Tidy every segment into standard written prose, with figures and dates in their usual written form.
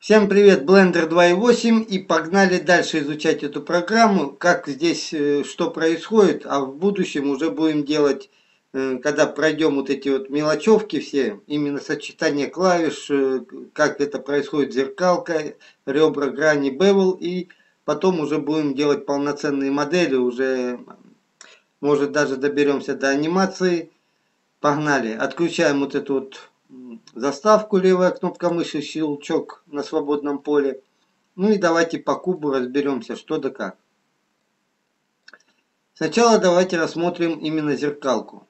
Всем привет, Blender 2.8, и погнали дальше изучать эту программу, как здесь, что происходит, а в будущем уже будем делать, когда пройдем вот эти вот мелочевки все, именно сочетание клавиш, как это происходит, зеркалка, ребра, грани, bevel, и потом уже будем делать полноценные модели, уже, может, даже доберемся до анимации. Погнали. Отключаем вот эту вот заставку, левая кнопка мыши, щелчок на свободном поле. Ну и давайте по кубу разберемся, что да как. Сначала давайте рассмотрим именно зеркалку.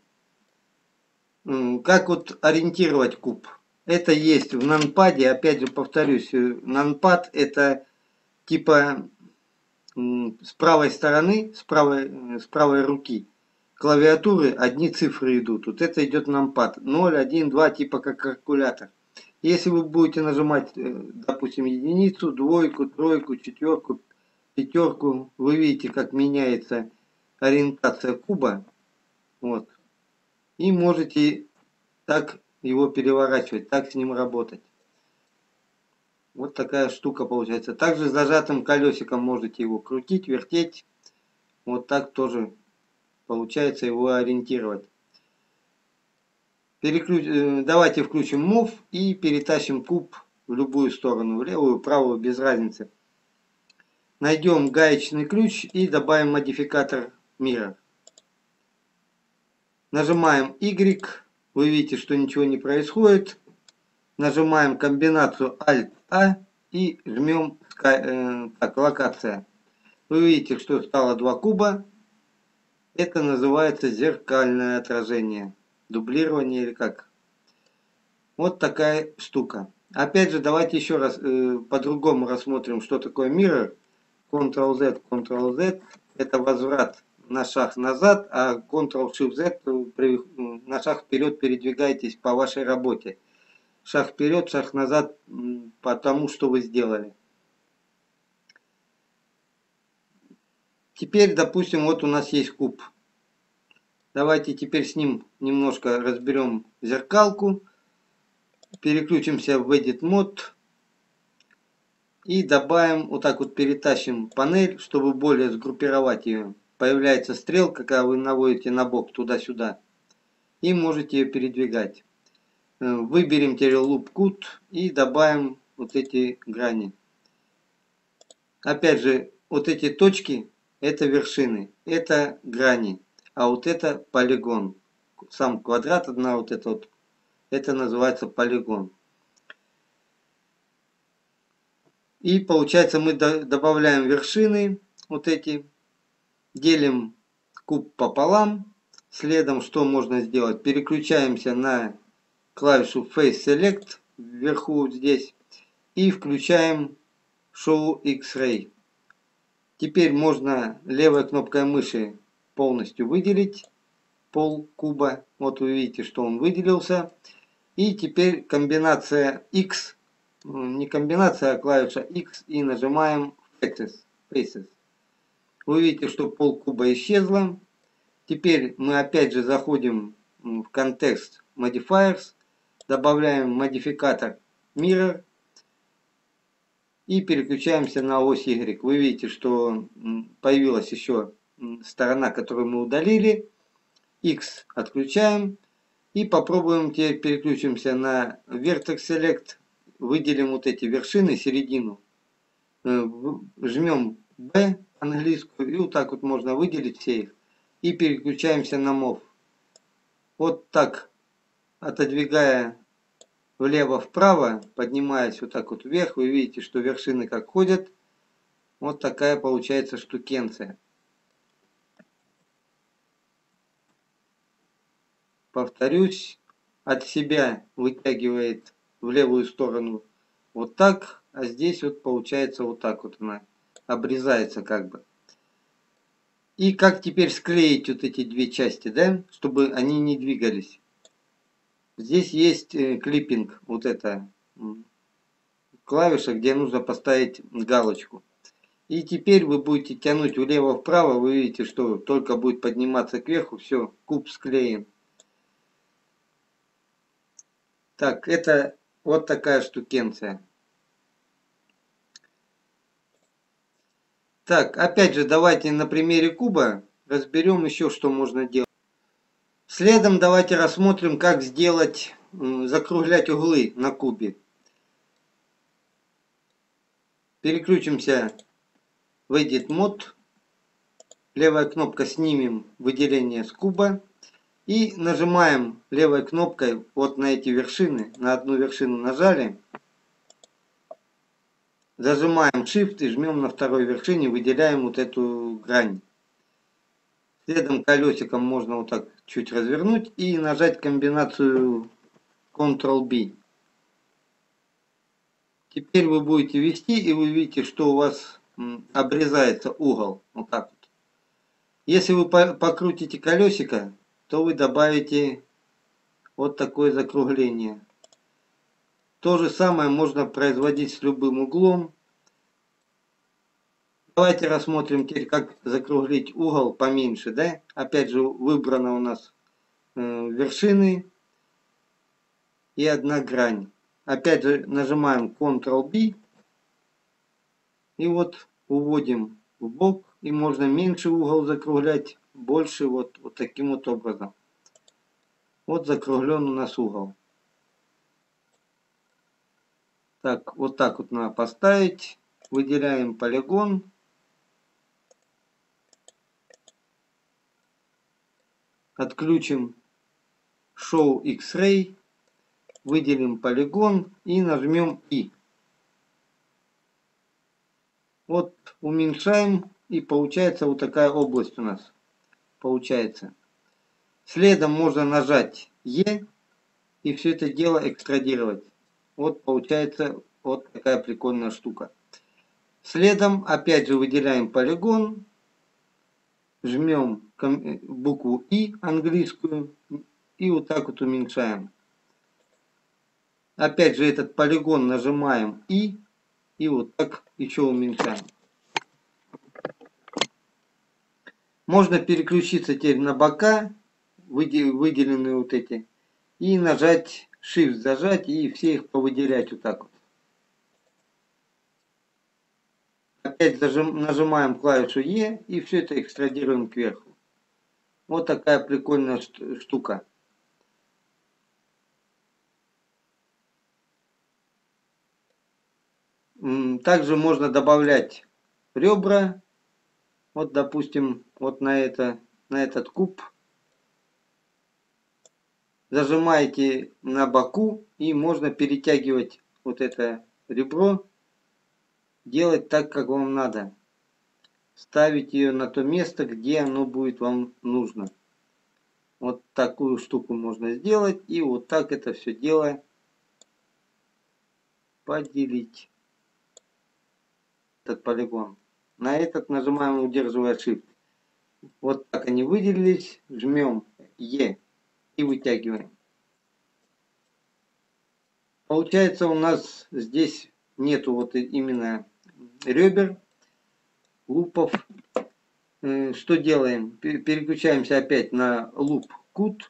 Как вот ориентировать куб. Это есть в нанпаде, опять же повторюсь, нанпад это типа с правой стороны, с правой руки клавиатуры одни цифры идут. Вот это идет нанпад 0, 1, 2, типа как калькулятор. Если вы будете нажимать, допустим, единицу, двойку, тройку, четверку, пятерку, вы видите, как меняется ориентация куба. Вот. И можете так его переворачивать, так с ним работать. Вот такая штука получается. Также с зажатым колесиком можете его крутить, вертеть. Вот так тоже получается его ориентировать. Давайте включим Move и перетащим куб в любую сторону, в левую, правую, без разницы. Найдем гаечный ключ и добавим модификатор мира. Нажимаем Y, вы видите, что ничего не происходит. Нажимаем комбинацию Alt-A и жмем локация. Вы видите, что стало два куба. Это называется зеркальное отражение. Дублирование или как. Вот такая штука. Опять же, давайте еще раз по-другому рассмотрим, что такое Mirror. Ctrl-Z, Ctrl-Z это возврат на шаг назад, а Ctrl-Shift-Z на шаг вперед передвигаетесь по вашей работе. Шаг вперед, шаг назад по тому, что вы сделали. Теперь, допустим, вот у нас есть куб. Давайте теперь с ним немножко разберем зеркалку. Переключимся в Edit Mode. И добавим, вот так вот перетащим панель, чтобы более сгруппировать ее. Появляется стрелка, когда вы наводите на бок туда-сюда. И можете ее передвигать. Выберем теперь Loop Cut и добавим вот эти грани. Опять же, вот эти точки, это вершины, это грани. А вот это полигон. Сам квадрат, одна вот это вот, это называется полигон. И получается мы добавляем вершины, вот эти, делим куб пополам. Следом что можно сделать? Переключаемся на клавишу Face Select вверху здесь и включаем Show X-Ray. Теперь можно левой кнопкой мыши полностью выделить пол куба. Вот вы видите, что он выделился. И теперь комбинация X, не комбинация, а клавиша X, и нажимаем Faces. Вы видите, что пол куба исчезла. Теперь мы опять же заходим в контекст Modifiers, добавляем модификатор Mirror и переключаемся на ось Y. Вы видите, что появилась еще сторона, которую мы удалили. X отключаем. И попробуем теперь переключимся на Vertex Select. Выделим вот эти вершины, середину. Жмем B английскую. И вот так вот можно выделить все их. И переключаемся на Move. Вот так, отодвигая влево-вправо, поднимаясь вот так вот вверх, вы видите, что вершины как ходят. Вот такая получается штукенция. Повторюсь, от себя вытягивает в левую сторону вот так, а здесь вот получается вот так вот она обрезается как бы. И как теперь склеить вот эти две части, да, чтобы они не двигались. Здесь есть клиппинг, вот эта клавиша, где нужно поставить галочку. И теперь вы будете тянуть влево-вправо, вы видите, что только будет подниматься кверху, все, куб склеен. Так, это вот такая штукенция. Так, опять же, давайте на примере куба разберем еще, что можно делать. Следом давайте рассмотрим, как сделать, закруглять углы на кубе. Переключимся в Edit Mode. Левая кнопка «Снимем выделение с куба». И нажимаем левой кнопкой вот на эти вершины. На одну вершину нажали. Зажимаем Shift и жмем на второй вершине. Выделяем вот эту грань. Следом колесиком можно вот так чуть развернуть и нажать комбинацию Ctrl-B. Теперь вы будете вести, и вы видите, что у вас обрезается угол. Вот так вот. Если вы покрутите колесико, то вы добавите вот такое закругление. То же самое можно производить с любым углом. Давайте рассмотрим теперь, как закруглить угол поменьше. Да? Опять же, выбрано у нас вершины и одна грань. Опять же, нажимаем Ctrl-B. И вот уводим в бок. И можно меньше угол закруглять, больше вот таким вот образом. Вот закруглен у нас угол. Так, вот так вот надо поставить. Выделяем полигон. Отключим Show X-Ray. Выделим полигон и нажмем И. Вот уменьшаем, и получается вот такая область у нас. Получается. Следом можно нажать Е и все это дело экстрадировать. Вот получается вот такая прикольная штука. Следом опять же выделяем полигон. Жмем букву И английскую и вот так вот уменьшаем. Опять же этот полигон нажимаем И вот так еще уменьшаем. Можно переключиться теперь на бока, выделенные вот эти, и нажать Shift зажать и все их повыделять вот так вот. Опять нажимаем клавишу Е и все это экстрадируем кверху. Вот такая прикольная штука. Также можно добавлять ребра. Вот, допустим, вот на этот куб. Зажимаете на боку и можно перетягивать вот это ребро. Делать так, как вам надо. Ставить ее на то место, где оно будет вам нужно. Вот такую штуку можно сделать. И вот так это все дело поделить. Этот полигон. На этот нажимаем, удерживая Shift. Вот так они выделились. Жмем Е и вытягиваем. Получается, у нас здесь нету вот именно ребер, лупов. Что делаем? Переключаемся опять на луп cut.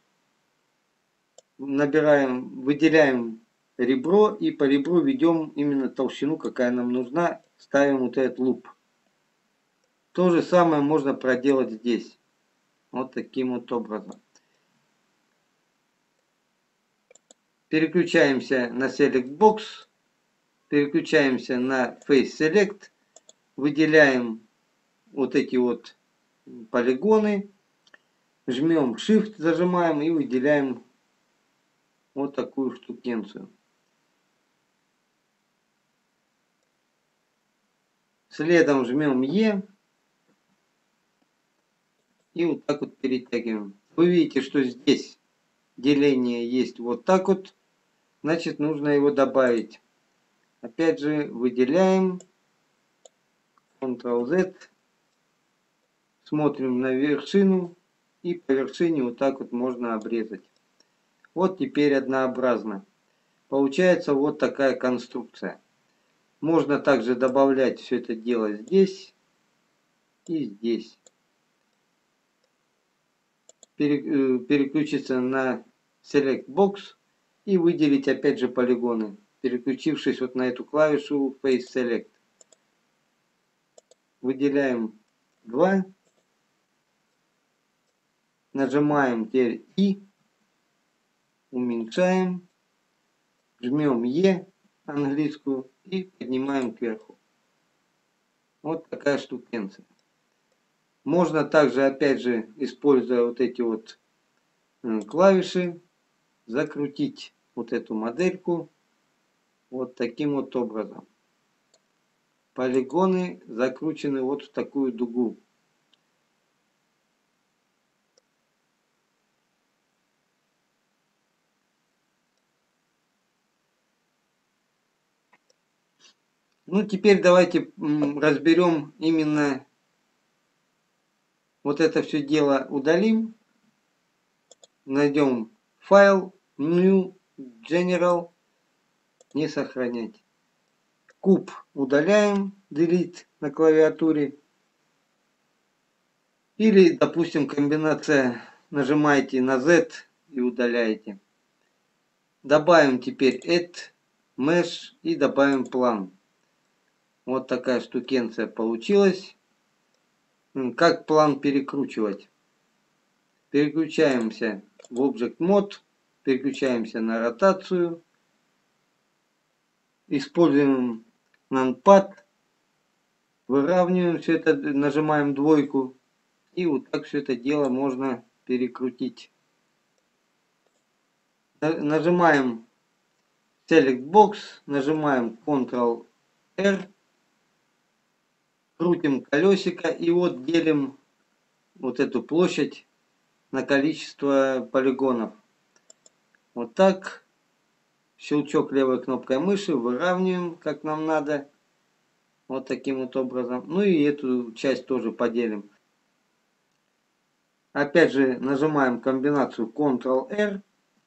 Набираем, выделяем ребро и по ребру ведем именно толщину, какая нам нужна. Ставим вот этот луп. То же самое можно проделать здесь. Вот таким вот образом. Переключаемся на Select Box. Переключаемся на Face Select. Выделяем вот эти вот полигоны. Жмем Shift, зажимаем и выделяем вот такую штукенцию. Следом жмем Е. И вот так вот перетягиваем. Вы видите, что здесь деление есть вот так вот. Значит, нужно его добавить. Опять же, выделяем. Ctrl-Z. Смотрим на вершину. И по вершине вот так вот можно обрезать. Вот теперь однообразно. Получается вот такая конструкция. Можно также добавлять все это дело здесь и здесь. Переключиться на Select Box и выделить опять же полигоны, переключившись вот на эту клавишу Face Select. выделяем 2, нажимаем теперь И, уменьшаем, жмем Е английскую и поднимаем кверху. Вот такая штукенция. Можно также, опять же, используя вот эти вот клавиши, закрутить вот эту модельку вот таким вот образом. Полигоны закручены вот в такую дугу. Ну, теперь давайте разберем именно вот это все дело, удалим. Найдем файл, New, General, не сохранять. Куб удаляем, Delete на клавиатуре. Или, допустим, комбинация, нажимаете на Z и удаляете. Добавим теперь Add, Mesh и добавим план. Вот такая штукенция получилась. Как план перекручивать? Переключаемся в Object Mode, переключаемся на ротацию. Используем Numpad, выравниваем все это, нажимаем двойку. И вот так все это дело можно перекрутить. Нажимаем Select Box, нажимаем Ctrl-R, крутим колесико и вот делим вот эту площадь на количество полигонов. Вот так. Щелчок левой кнопкой мыши, выравниваем, как нам надо. Вот таким вот образом. Ну и эту часть тоже поделим. Опять же нажимаем комбинацию Ctrl-R.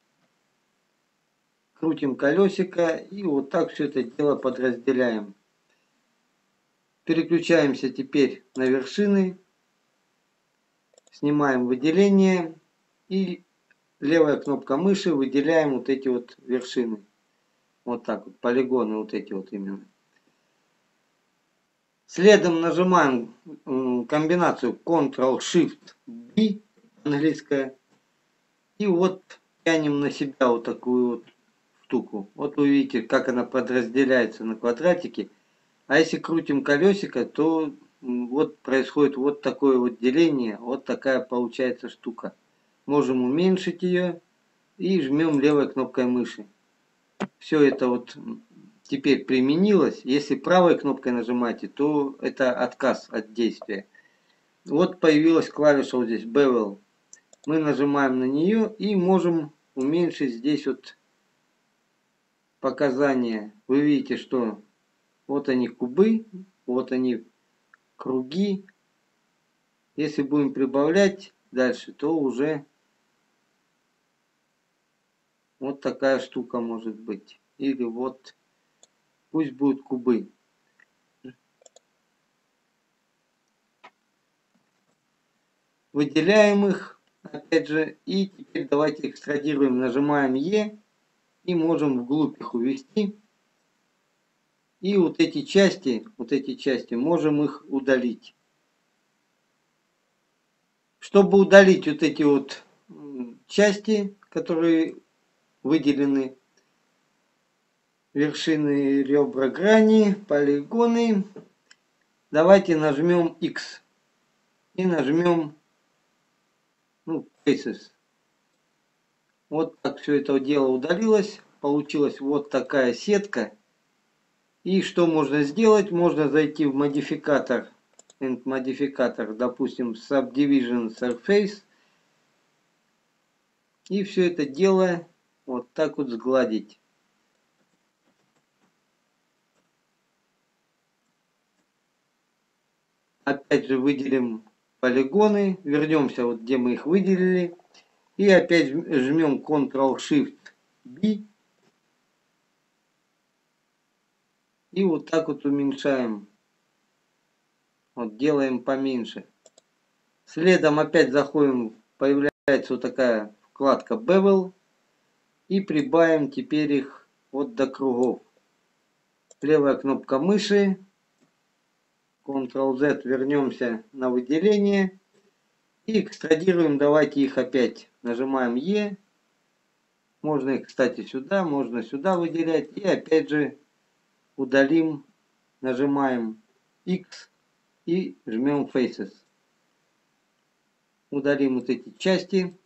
Крутим колесико и вот так все это дело подразделяем. Переключаемся теперь на вершины. Снимаем выделение. И левая кнопка мыши, выделяем вот эти вот вершины. Вот так вот, полигоны вот эти вот именно. Следом нажимаем комбинацию Ctrl-Shift-B, английская. И вот тянем на себя вот такую вот штуку. Вот вы видите, как она подразделяется на квадратики. А если крутим колесико, то вот происходит вот такое вот деление. Вот такая получается штука. Можем уменьшить ее и жмем левой кнопкой мыши. Все это вот теперь применилось. Если правой кнопкой нажимаете, то это отказ от действия. Вот появилась клавиша вот здесь Bevel. Мы нажимаем на нее и можем уменьшить здесь вот показания. Вы видите, что вот они кубы, вот они круги. Если будем прибавлять дальше, то уже вот такая штука может быть. Или вот пусть будут кубы. Выделяем их, опять же, и теперь давайте экстрадируем, нажимаем Е и можем вглубь их увести. И вот эти части можем их удалить. Чтобы удалить вот эти вот части, которые выделены, вершины, ребра, грани, полигоны, давайте нажмем X и нажмем Faces. Вот так все это дело удалилось. Получилась вот такая сетка. И что можно сделать? Можно зайти в модификатор, допустим, Subdivision Surface. И все это дело вот так вот сгладить. Опять же выделим полигоны. Вернемся вот где мы их выделили. И опять жмем Ctrl-Shift-B. И вот так вот уменьшаем. Вот делаем поменьше. Следом опять заходим. Появляется вот такая вкладка Bevel. И прибавим теперь их вот до кругов. Левая кнопка мыши. Ctrl-Z, вернемся на выделение. И экстрадируем, давайте их опять. Нажимаем E. Можно их, кстати, сюда, можно сюда выделять. И опять же удалим, нажимаем X и жмем Faces. Удалим вот эти части.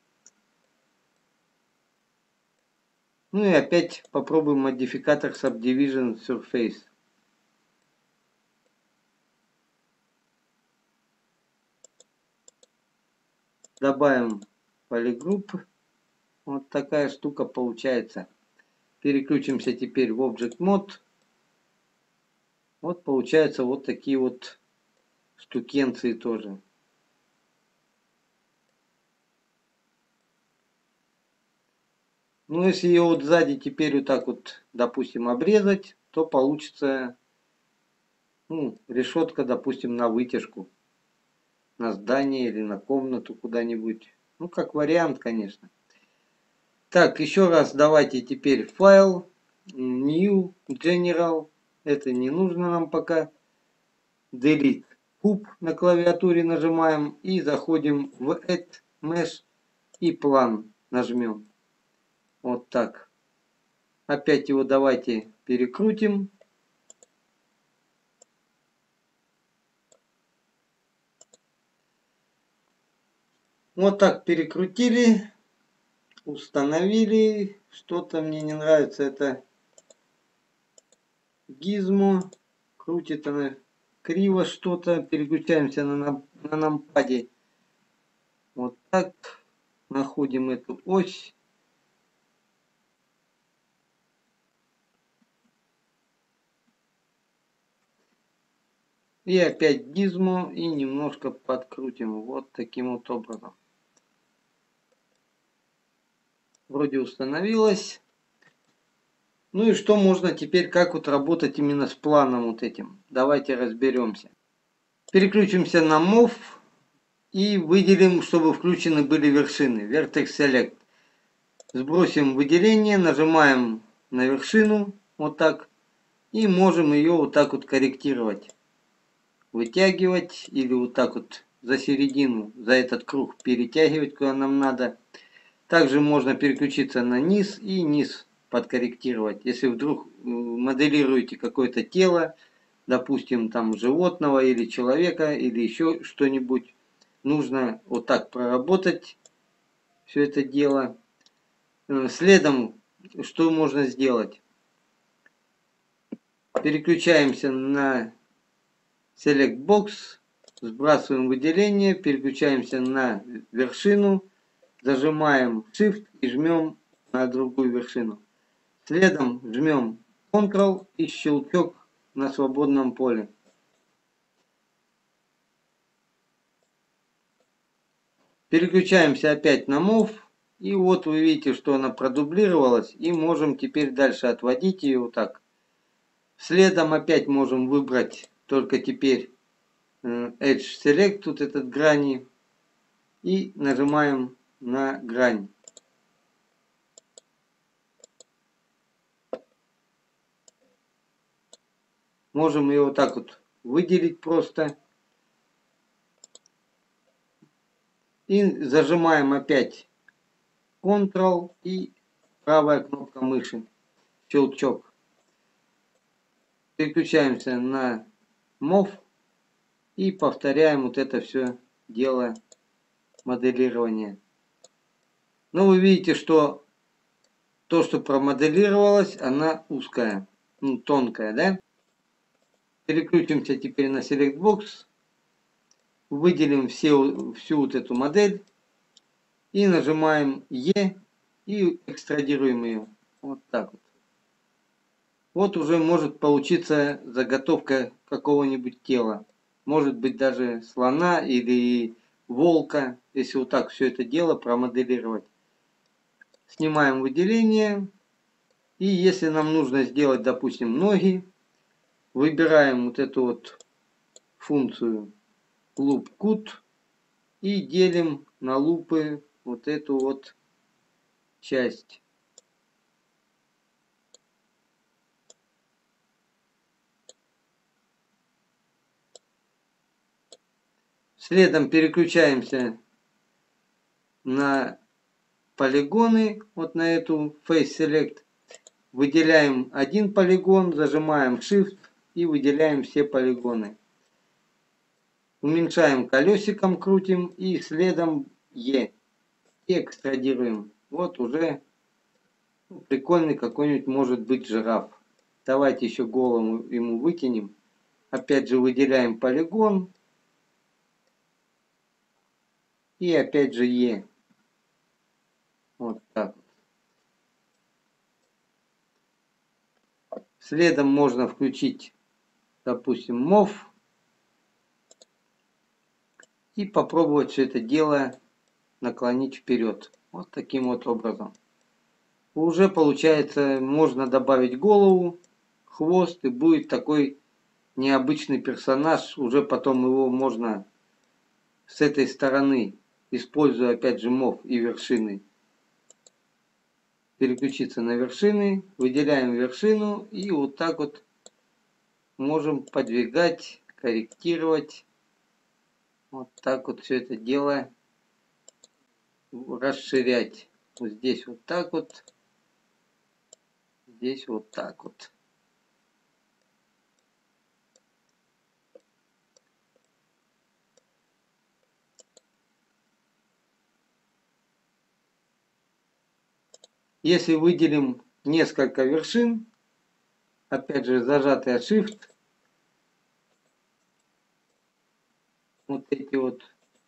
Ну и опять попробуем модификатор Subdivision Surface. Добавим Polygroup. Вот такая штука получается. Переключимся теперь в Object Mode. Вот получаются вот такие вот штукенции тоже. Ну, если ее вот сзади теперь вот так вот, допустим, обрезать, то получится, ну, решетка, допустим, на вытяжку, на здание или на комнату куда-нибудь. Ну, как вариант, конечно. Так, еще раз давайте теперь файл, New, General. Это не нужно нам пока. Delete. Куб на клавиатуре нажимаем и заходим в Add Mesh и план нажмем. Вот так. Опять его давайте перекрутим. Вот так перекрутили. Установили. Что-то мне не нравится. Это гизмо. Крутит она криво что-то. Переключаемся на нампаде. Вот так. Находим эту ось. И опять гизмо. И немножко подкрутим. Вот таким вот образом. Вроде установилось. Ну и что можно теперь, как вот работать именно с планом вот этим. Давайте разберемся. Переключимся на Move и выделим, чтобы включены были вершины. Vertex Select. Сбросим выделение, нажимаем на вершину, вот так. И можем ее вот так вот корректировать. Вытягивать или вот так вот за середину, за этот круг перетягивать, куда нам надо. Также можно переключиться на низ и низ подкорректировать. Если вдруг моделируете какое-то тело, допустим, там животного или человека, или еще что-нибудь, нужно вот так проработать все это дело. Следом, что можно сделать? Переключаемся на Select Box, сбрасываем выделение, переключаемся на вершину, зажимаем Shift и жмем на другую вершину. Следом жмем Ctrl и щелчок на свободном поле. Переключаемся опять на Move. И вот вы видите, что она продублировалась. И можем теперь дальше отводить ее вот так. Следом опять можем выбрать только теперь Edge Select, тут этот грани. И нажимаем на грань. Можем ее вот так вот выделить просто. И зажимаем опять Ctrl и правая кнопка мыши. Щелчок. Переключаемся на Move и повторяем вот это все дело моделирования. Ну, вы видите, что то, что промоделировалось, она узкая, ну, тонкая, да? Переключимся теперь на Select Box, выделим всю вот эту модель и нажимаем E и экстрадируем ее. Вот так вот. Вот уже может получиться заготовка какого-нибудь тела. Может быть даже слона или волка, если вот так все это дело промоделировать. Снимаем выделение. И если нам нужно сделать, допустим, ноги, выбираем вот эту вот функцию Loop Cut и делим на лупы вот эту вот часть. Следом переключаемся на полигоны, вот на эту Face Select. Выделяем один полигон, зажимаем Shift и выделяем все полигоны. Уменьшаем колесиком, крутим и следом E. И экстрадируем. Вот уже прикольный какой-нибудь может быть жираф. Давайте еще голову ему вытянем. Опять же выделяем полигон. И опять же E. Вот так. Следом можно включить, допустим, MOV. И попробовать все это дело наклонить вперед. Вот таким вот образом. Уже получается, можно добавить голову, хвост, и будет такой необычный персонаж. Уже потом его можно с этой стороны, используя опять же MOV и вершины, переключиться на вершины. Выделяем вершину и вот так вот можем подвигать, корректировать. Вот так вот все это дело расширять. Вот здесь вот так вот. Здесь вот так вот. Если выделим несколько вершин, опять же зажатый Shift, вот эти вот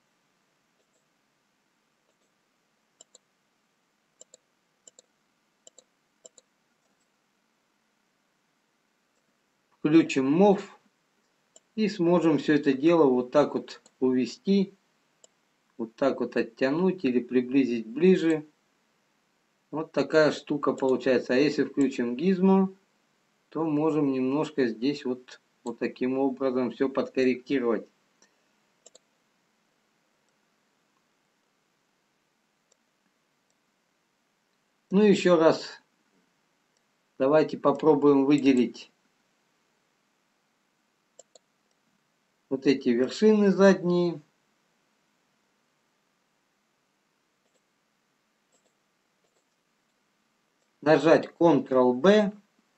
включим MOV и сможем все это дело вот так вот увести, вот так вот оттянуть или приблизить ближе. Вот такая штука получается. А если включим Gizmo, то можем немножко здесь вот таким образом все подкорректировать. Ну еще раз давайте попробуем выделить вот эти вершины задние. Нажать Ctrl-B.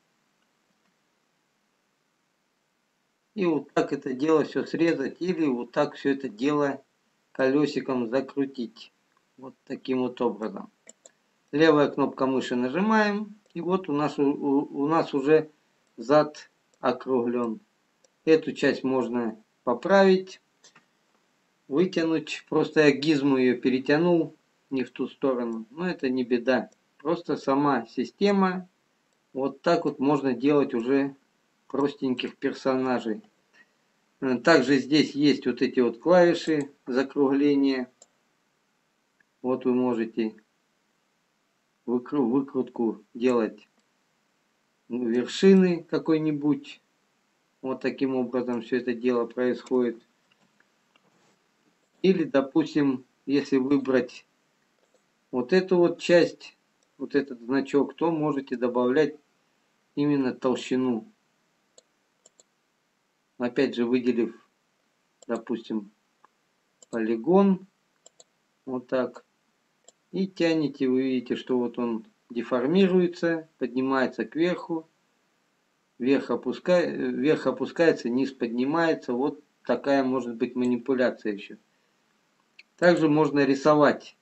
И вот так это дело все срезать. Или вот так все это дело колесиком закрутить. Вот таким вот образом. Левая кнопка мыши нажимаем. И вот у нас уже зад округлен. Эту часть можно поправить. Вытянуть. Просто я гизму ее перетянул не в ту сторону. Но это не беда. Просто сама система. Вот так вот можно делать уже простеньких персонажей. Также здесь есть вот эти вот клавиши закругления. Вот вы можете выкрутку делать вершины какой-нибудь. Вот таким образом все это дело происходит. Или, допустим, если выбрать вот эту вот часть, вот этот значок, то можете добавлять именно толщину. Опять же, выделив, допустим, полигон, вот так, и тянете, вы видите, что вот он деформируется, поднимается кверху, вверх опускается, низ поднимается. Вот такая может быть манипуляция еще. Также можно рисовать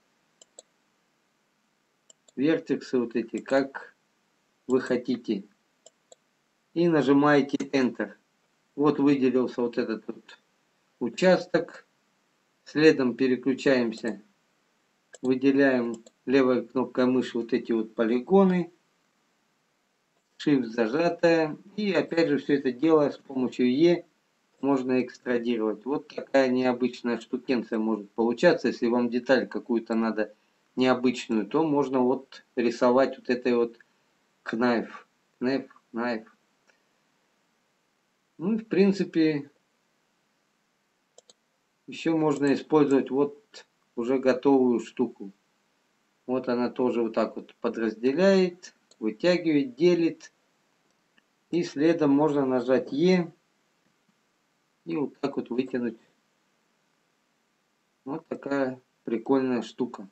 вертексы вот эти, как вы хотите. И нажимаете Enter. Вот выделился вот этот вот участок. Следом переключаемся. Выделяем левой кнопкой мыши вот эти вот полигоны. Shift зажатая. И опять же все это дело с помощью E можно экстрадировать. Вот такая необычная штукенция может получаться. Если вам деталь какую-то надо необычную, то можно вот рисовать вот этой вот knife. Ну и в принципе еще можно использовать вот уже готовую штуку. Вот она тоже вот так вот подразделяет, вытягивает, делит. И следом можно нажать E и вот так вот вытянуть Вот такая прикольная штука.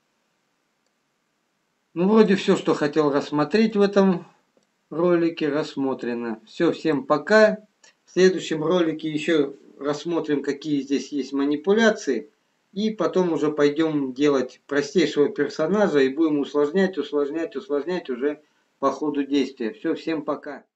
Ну, вроде все, что хотел рассмотреть в этом ролике, рассмотрено. Все, всем пока. В следующем ролике еще рассмотрим, какие здесь есть манипуляции. И потом уже пойдем делать простейшего персонажа и будем усложнять, усложнять, усложнять уже по ходу действия. Все, всем пока.